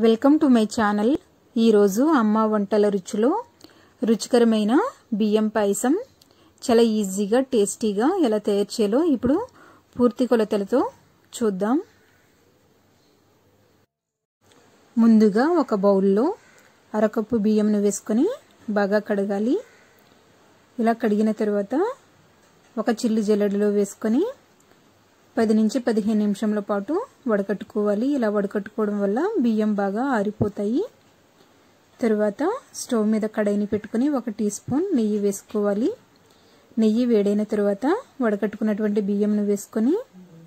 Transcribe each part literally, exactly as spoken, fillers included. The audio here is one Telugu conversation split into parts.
Welcome to my channel. ఈరోజు అమ్మ వంటల రుచిలో రుచికరమైన బియ్యం పాయసం చాలా ఈజీగా టేస్టీగా ఎలా తయారు చేయాలో ఇప్పుడు పూర్తి కొలతలతో చూద్దాం. ముందుగా ఒక బౌల్లో అరకప్పు బియ్యంను వేసుకొని బాగా కడగాలి. ఇలా కడిగిన తర్వాత ఒక చిల్లి జల్లెడలో వేసుకొని పది నుంచి పదిహేను నిమిషంల పాటు వడకట్టుకోవాలి. ఇలా వడకట్టుకోవడం వల్ల బియ్యం బాగా ఆరిపోతాయి. తర్వాత స్టవ్ మీద కడాయిని పెట్టుకొని ఒక టీ స్పూన్ నెయ్యి వేసుకోవాలి. నెయ్యి వేడైన తర్వాత వడకట్టుకున్నటువంటి బియ్యంను వేసుకొని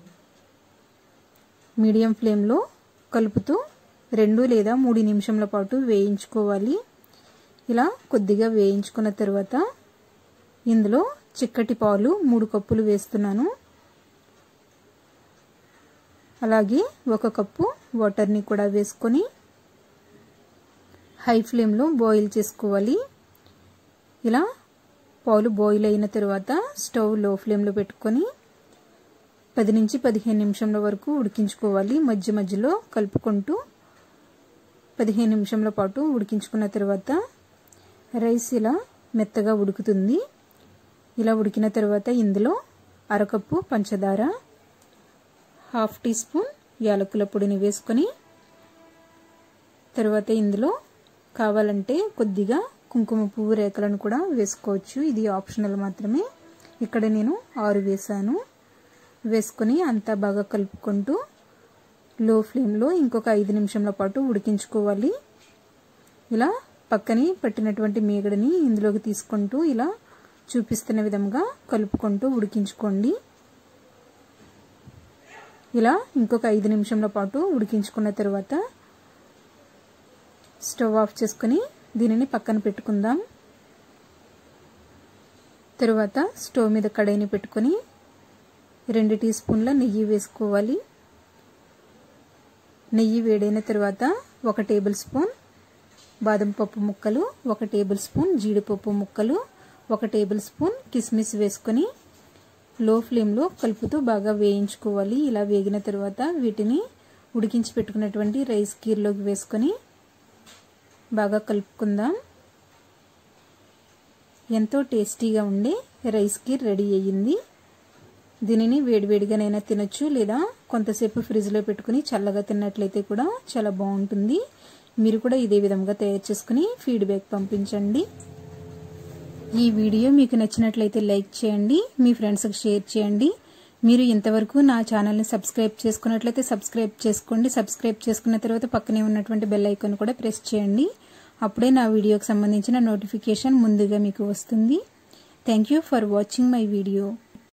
మీడియం ఫ్లేమ్లో కలుపుతూ రెండు లేదా మూడు నిమిషంల పాటు వేయించుకోవాలి. ఇలా కొద్దిగా వేయించుకున్న తర్వాత ఇందులో చిక్కటి పాలు మూడు కప్పులు వేస్తున్నాను. అలాగే ఒక కప్పు వాటర్ని కూడా వేసుకొని హై ఫ్లేమ్లో బాయిల్ చేసుకోవాలి. ఇలా పాలు బాయిల్ అయిన తర్వాత స్టవ్ లో ఫ్లేమ్లో పెట్టుకొని పది నుంచి పదిహేను నిమిషంల వరకు ఉడికించుకోవాలి. మధ్య మధ్యలో కలుపుకుంటూ పదిహేను నిమిషంల పాటు ఉడికించుకున్న తర్వాత రైస్ ఇలా మెత్తగా ఉడుకుతుంది. ఇలా ఉడికిన తర్వాత ఇందులో అరకప్పు పంచదార, హాఫ్ టీ స్పూన్ యాలకుల పొడిని వేసుకొని తర్వాత ఇందులో కావాలంటే కొద్దిగా కుంకుమ పువ్వు రేఖలను కూడా వేసుకోవచ్చు. ఇది ఆప్షనల్ మాత్రమే. ఇక్కడ నేను ఆరు వేసాను. వేసుకొని అంతా బాగా కలుపుకుంటూ లో ఫ్లేమ్లో ఇంకొక ఐదు నిమిషంల పాటు ఉడికించుకోవాలి. ఇలా పక్కని పట్టినటువంటి మీగడని ఇందులోకి తీసుకుంటూ ఇలా చూపిస్తున్న విధంగా కలుపుకుంటూ ఉడికించుకోండి. ఇలా ఇంకొక ఐదు నిమిషంల పాటు ఉడికించుకున్న తర్వాత స్టవ్ ఆఫ్ చేసుకొని దీనిని పక్కన పెట్టుకుందాం. తర్వాత స్టవ్ మీద కడాయిని పెట్టుకొని రెండు టీ స్పూన్ల నెయ్యి వేసుకోవాలి. నెయ్యి వేడైన తర్వాత ఒక టేబుల్ స్పూన్ బాదం పప్పు ముక్కలు, ఒక టేబుల్ స్పూన్ జీడిపప్పు ముక్కలు, ఒక టేబుల్ స్పూన్ కిస్మిస్ వేసుకొని లో ఫ్లేమ్లో కలుపుతూ బాగా వేయించుకోవాలి. ఇలా వేగిన తర్వాత వీటిని ఉడికించి పెట్టుకున్నటువంటి రైస్ కీర్లోకి వేసుకొని బాగా కలుపుకుందాం. ఎంతో టేస్టీగా ఉండే రైస్ కీర్ రెడీ అయ్యింది. దీనిని వేడివేడిగానైనా తినొచ్చు, లేదా కొంతసేపు ఫ్రిడ్జ్లో పెట్టుకుని చల్లగా తిన్నట్లయితే కూడా చాలా బాగుంటుంది. మీరు కూడా ఇదే విధంగా తయారు చేసుకుని ఫీడ్బ్యాక్ పంపించండి. ఈ వీడియో మీకు నచ్చినట్లయితే లైక్ చేయండి, మీ ఫ్రెండ్స్కి షేర్ చేయండి. మీరు ఇంతవరకు నా ఛానల్ని సబ్స్క్రైబ్ చేసుకున్నట్లయితే సబ్స్క్రైబ్ చేసుకోండి. సబ్స్క్రైబ్ చేసుకున్న తర్వాత పక్కనే ఉన్నటువంటి బెల్ ఐకాన్ కూడా ప్రెస్ చేయండి. అప్పుడే నా వీడియోకి సంబంధించిన నోటిఫికేషన్ ముందుగా మీకు వస్తుంది. Thank you for watching my video.